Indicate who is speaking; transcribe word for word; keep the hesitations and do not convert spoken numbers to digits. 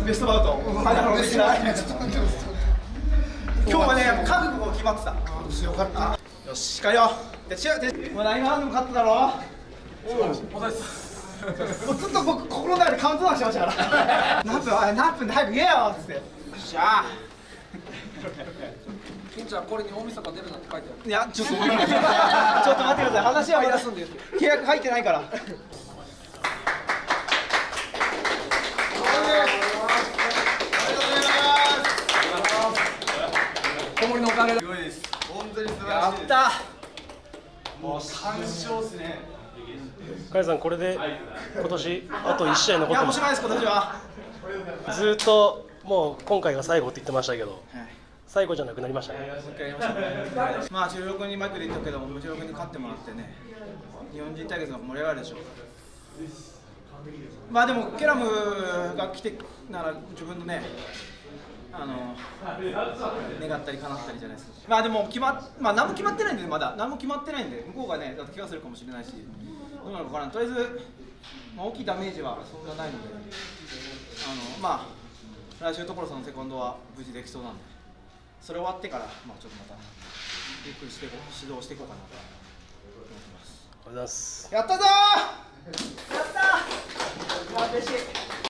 Speaker 1: ベストバウト。今日はね、覚悟が決まってた。よかった。よし、帰よう。で、違う、もう何が何でも勝っただろ。おおです。もうずっと僕心の中でカウントダウンしてましたから。何分、あれ何分で早く言えよっつって。よっしゃ。
Speaker 2: 金ちゃんこれに大晦日出るなって書いてある。
Speaker 1: いや、ちょっとちょっと待ってください。話はまだ契約入ってないから。
Speaker 2: 小森のおかげで。
Speaker 1: すごいです。本当に素晴らしい。やった。もう三勝ですね。
Speaker 3: 甲斐さん、これで今年あといち試合残ってます。
Speaker 1: いや、もうしないです今年は。
Speaker 3: ずっともう今回が最後って言ってましたけど、はい、最後じゃなくなりましたね。
Speaker 1: もう一回やりましたね。まあじゅうろくにマイクで言ったけども、じゅうろくに勝ってもらってね、日本人対決の盛り上がるでしょう。まあでもケラムが来てなら自分のね、あの願ったり叶ったりじゃないですか。まあでも決まっまあ何も決まってないんで、まだ何も決まってないんで、向こうがねだって怪我するかもしれないし、どうなるか分からん。とりあえず、まあ、大きいダメージはそんなないので、あのまあ来週所さんのセコンドは無事できそうなんで、それ終わってからまあちょっとまたゆっくりして指導していこうかなと思ってます。
Speaker 3: ありがとうございます。
Speaker 1: やったぞー。やったー。嬉しい。